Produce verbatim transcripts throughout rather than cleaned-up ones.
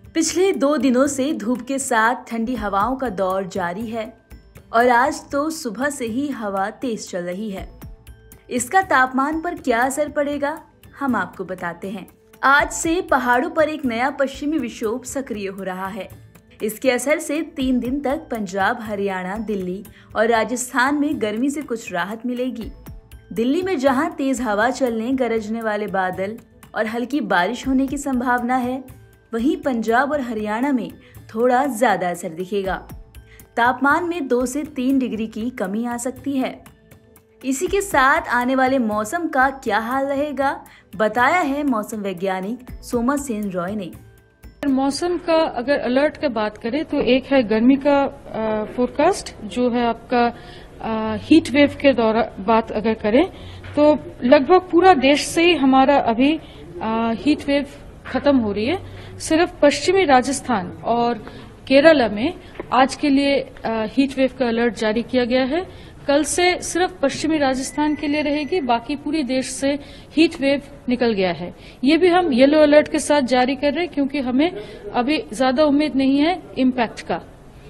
पिछले दो दिनों से धूप के साथ ठंडी हवाओं का दौर जारी है और आज तो सुबह से ही हवा तेज चल रही है। इसका तापमान पर क्या असर पड़ेगा, हम आपको बताते हैं। आज से पहाड़ों पर एक नया पश्चिमी विक्षोभ सक्रिय हो रहा है। इसके असर से तीन दिन तक पंजाब, हरियाणा, दिल्ली और राजस्थान में गर्मी से कुछ राहत मिलेगी। दिल्ली में जहां तेज हवा चलने, गरजने वाले बादल और हल्की बारिश होने की संभावना है, वहीं पंजाब और हरियाणा में थोड़ा ज्यादा असर दिखेगा। तापमान में दो से तीन डिग्री की कमी आ सकती है। इसी के साथ आने वाले मौसम का क्या हाल रहेगा, बताया है मौसम वैज्ञानिक सोमसेन रॉय ने। मौसम का अगर अलर्ट का बात करें तो एक है गर्मी का फोरकास्ट, जो है आपका हीट वेव के दौरान बात अगर करें तो लगभग पूरा देश से ही हमारा अभी हीट वेव खत्म हो रही है। सिर्फ पश्चिमी राजस्थान और केरला में आज के लिए हीट वेव का अलर्ट जारी किया गया है। कल से सिर्फ पश्चिमी राजस्थान के लिए रहेगी, बाकी पूरी देश से हीट वेव निकल गया है। ये भी हम येलो अलर्ट के साथ जारी कर रहे हैं क्योंकि हमें अभी ज्यादा उम्मीद नहीं है इम्पैक्ट का।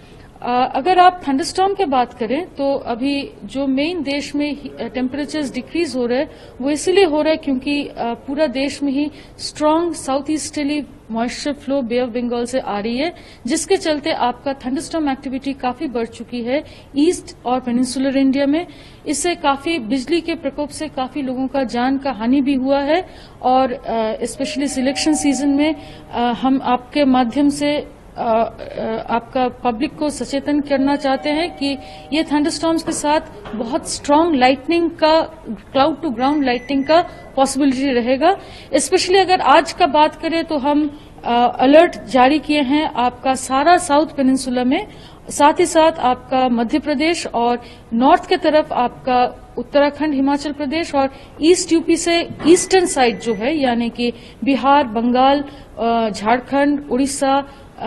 अगर आप थंडरस्टॉर्म की बात करें तो अभी जो मेन देश में टेम्परेचर्स डिक्रीज हो रहे हैं वो इसीलिए हो रहा है क्योंकि पूरा देश में ही strong south easterly moisture flow bay of Bengal से आ रही है, जिसके चलते आपका थंडरस्टॉर्म एक्टिविटी काफी बढ़ चुकी है ईस्ट और पेनिनसुलर इंडिया में। इससे काफी बिजली के प्रकोप से काफी लोगों का जान का हानि भी हुआ है और स्पेशली सिलेक्शन सीजन में आ, हम आपके माध्यम से आ, आपका पब्लिक को सचेतन करना चाहते हैं कि ये थंडरस्टॉर्म्स के साथ बहुत स्ट्रांग लाइटनिंग का, क्लाउड टू ग्राउंड लाइटनिंग का पॉसिबिलिटी रहेगा। स्पेशली अगर आज का बात करें तो हम अलर्ट जारी किए हैं आपका सारा साउथ पेनिनसुला में, साथ ही साथ आपका मध्य प्रदेश और नॉर्थ के तरफ आपका उत्तराखंड, हिमाचल प्रदेश और ईस्ट यूपी से ईस्टर्न साइड जो है यानी कि बिहार, बंगाल, झारखंड, उड़ीसा,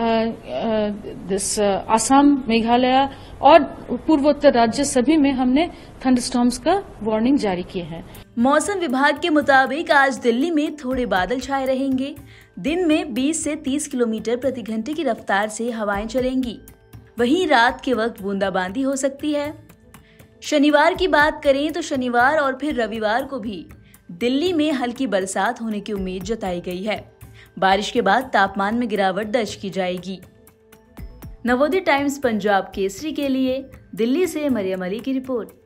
दिस आसाम, मेघालय और पूर्वोत्तर राज्य सभी में हमने थंडरस्टॉर्म्स का वार्निंग जारी किए हैं। मौसम विभाग के मुताबिक आज दिल्ली में थोड़े बादल छाए रहेंगे। दिन में बीस से तीस किलोमीटर प्रति घंटे की रफ्तार से हवाएं चलेंगी। वहीं रात के वक्त बूंदाबांदी हो सकती है। शनिवार की बात करें तो शनिवार और फिर रविवार को भी दिल्ली में हल्की बरसात होने की उम्मीद जताई गई है। बारिश के बाद तापमान में गिरावट दर्ज की जाएगी। नवोदय टाइम्स पंजाब केसरी के लिए दिल्ली से मरियम अली की रिपोर्ट।